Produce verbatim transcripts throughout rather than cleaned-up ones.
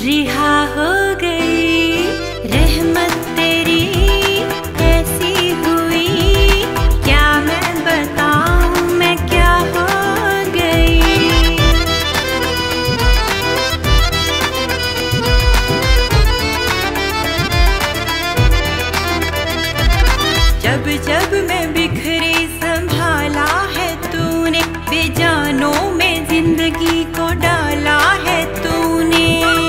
रिहा हो गई। रहमत तेरी ऐसी हुई, क्या मैं बताऊं मैं क्या हो गई। जब जब मैं बिखरी संभाला है तूने, बेजानों में जिंदगी को डाला है तूने।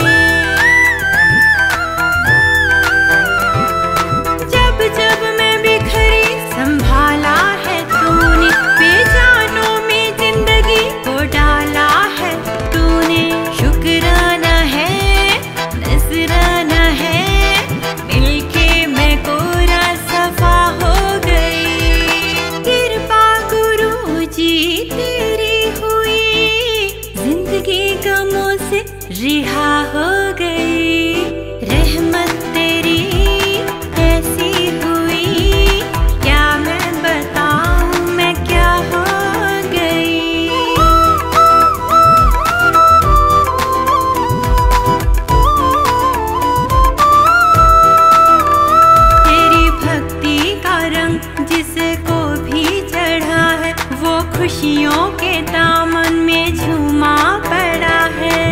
जब जब मैं बिखरी संभाला है तूने, बेजानों में जिंदगी को डाला है तूने। शुक्राना है नजराना है, मिलके मैं कोरा सफा हो गई। कृपा गुरुजी तेरी हुई, जिंदगी गमों से रिहा हो गई। रहमत तेरी ऐसी हुई, क्या मैं बताऊं मैं क्या हो गई। तेरी भक्ति का रंग जिसको भी चढ़ा है, वो खुशियों के दामन में झूमा पड़ा है।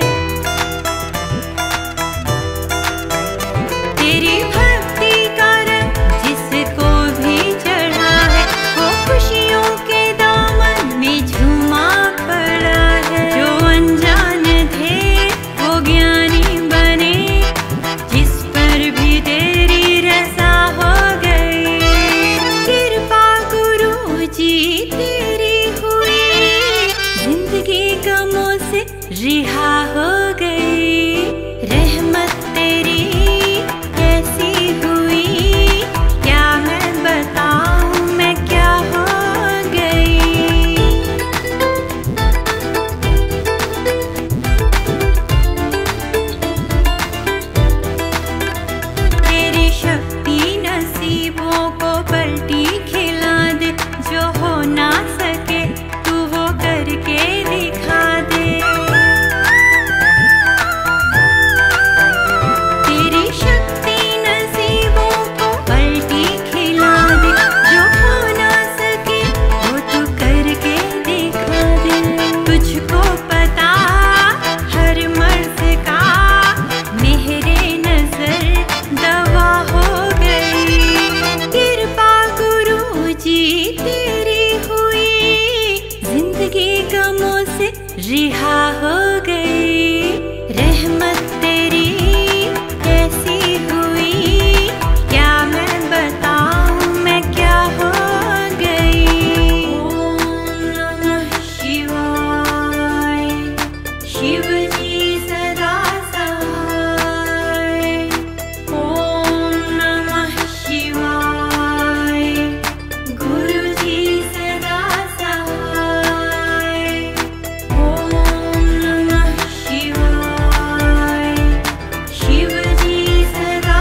तेरी भक्ति का रंग जिसको भी चढ़ा है, वो खुशियों के दामन में झूमा पड़ा है। जो अनजान थे वो ज्ञानी बने, जिस पर भी तेरी रज़ा हो गई। कृपा गुरुजी तेरी हुई, जिंदगी गमों से रिहा हो गई। रहमत तेरी ऐसी हुई, क्या मैं बताऊं मैं क्या हो गई। तेरी शक्ति नसीबों को पलटी खिला दे, जो हो ना सके तू वो करके दिखा दे। तेरी शक्ति नसीबों को पलटी खिला दे, जो हो ना सके वो तू करके दिखा दे। तुझको पता हर मर्ज का, मेरे नजर दवा हो गई। कृपा गुरुजी तेरी हुई, जिंदगी गमों से रिहा हो गई। रहमत तेरी ऐसी हुई, क्या मैं बताऊं मैं क्या हो गई। ओम नमः शिवाय, शिव जी सदा सहाय। ओम नमः शिवाय, गुरु जी सदा सहाय। ओम नमः शिवाय, शिव जी सदा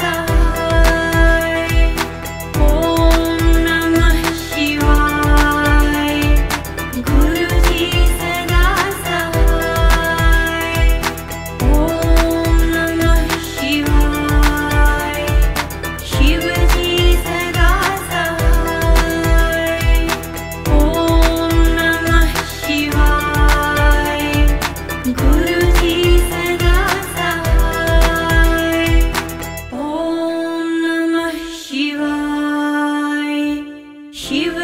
सहाय। ओम नमः शिवाय, गुरु जी सदा सहाय। ओम नमः शिवाय, शिव जी सदा सहाय। ओम नमः शिवाय, गुरु जी सदा सहाय। ओम नमः शिवाय, शिव